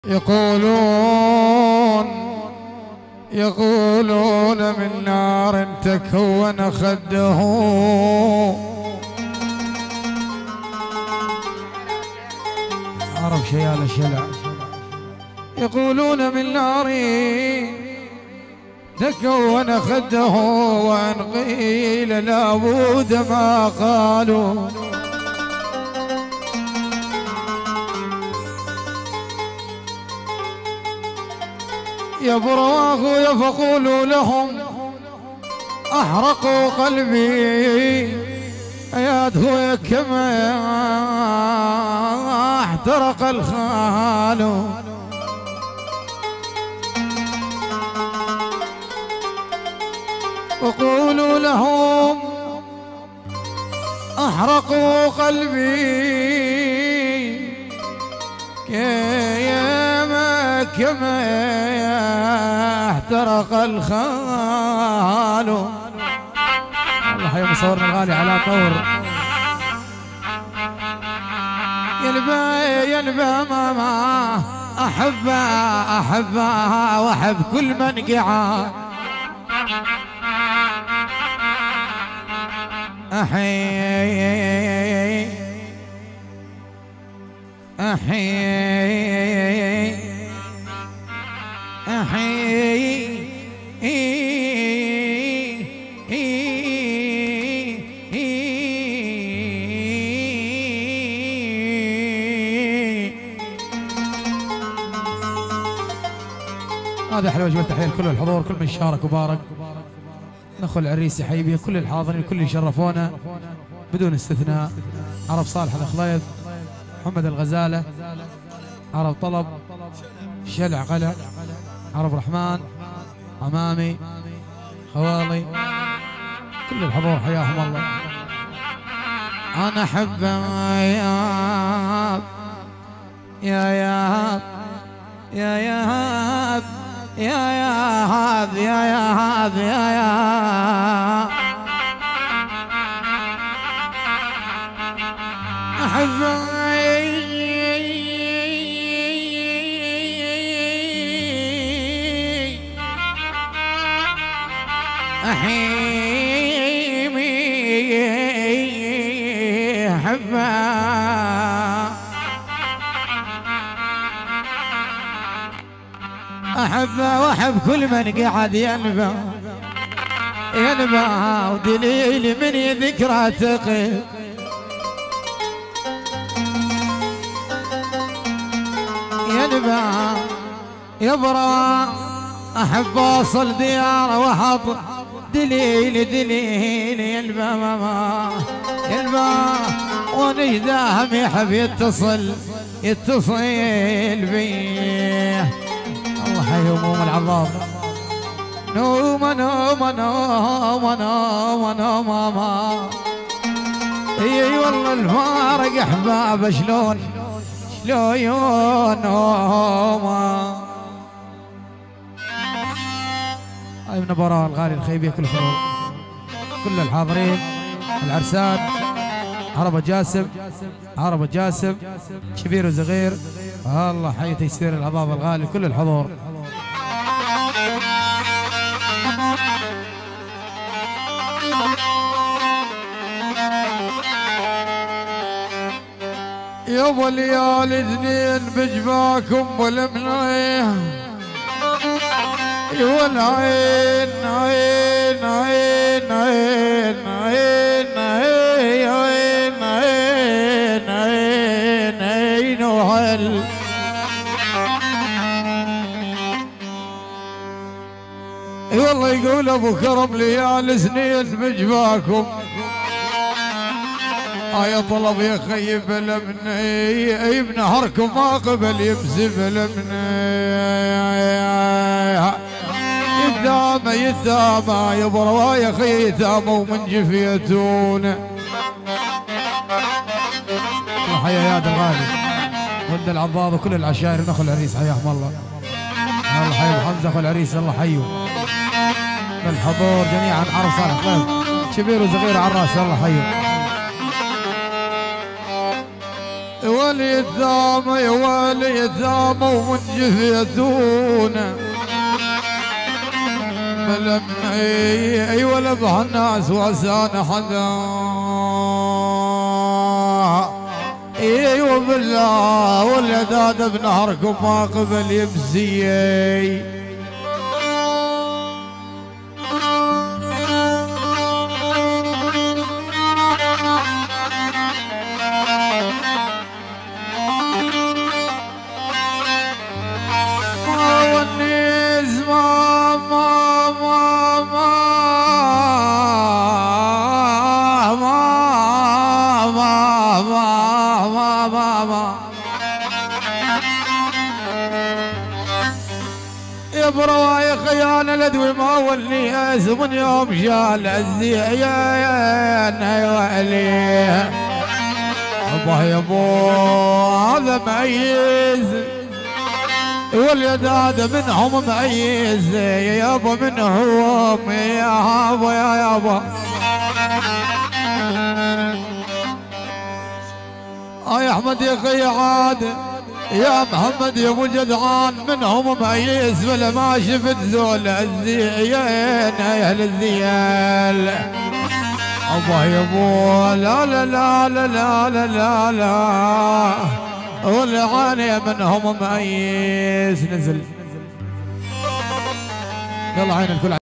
يقولون من نار تكون خده. عرف شيال الشلع. يقولون من نار تكون خده، وان قيل لابد ما قالوا. يا برواغ فقولوا لهم أحرقوا قلبي، يا كما احترق الخال. وقولوا لهم أحرقوا قلبي كما احترق الخال. الله يا مصورنا الغالي على طور. يلبى ماما أحبها وأحب كل من قعد. هذا حلوة وجبة تحية لكل الحضور، كل من شارك وبارك. نخو العريس يحيي بيه كل الحاضرين، كل اللي شرفونا بدون استثناء. عرب صالح الخليط، محمد الغزالة، عرب طلب، شلع قلع، عرب رحمن، عمامي، خوالي، كل الحضور حياهم الله. أنا أحب يا ياب يا ياب يا ياب يا ياب يا ياب أحب أحيمي أحبه أحبه وأحب كل من قعد ينبى ودليل من ذكرى تقي. ينبى يبرى أحب أوصل ديار وحط دليل ينبى ماما ينبى ونجداهم يحب يتصل بيه. الله حيهم ام العظام. نوم ماما اي والله الفارق احباب شلون نوما. هاي من براء الغالي الخيبيه كل خير، كل الحاضرين العرسان، عربة جاسم كبير وصغير. الله حي تيسير الهضاب الغالي كل الحضور. يابا ليالي اثنين بجباكم والمنيه والعين عين عين عين عين عين عين عين عين وهل اي والله يقول ابو كرم ليالي سنين بجباكم. يا طلب يا خيب لمني ابن نهركم ما قبل يبزف لمني. يتامى يا بروا يا خي يتامى ومن جفيتون. حيا يا الغالي ولد العضاض وكل العشائر نخل العريس حياهم الله. الله حي ابو حمزه اخو العريس الله حيه. بالحضور جميعا عرب صالح طيب كبير وصغير على الراس الله حيه. واليتامى واليتامى ومن جثيتونا بلمي ولا بهالناس واسانا حدا ايوه بالله والعداد بنهركم ما قبل يمسي برواي خيانة الادوي ما ولي من يوم شال الزين يوالي ابا يا ابو هذا ميز واليداد منهم ميز يا ابو منهم يا ابو يا ابو يا احمد يا خي عاد يا محمد يا ابو جدعان منهم ميز ولا ما شفت زول الزين يا اهل الزيال ابا يا ابو لا لا لا لا لا لا لا لا والعاني منهم ميز نزل يلا عين الكل.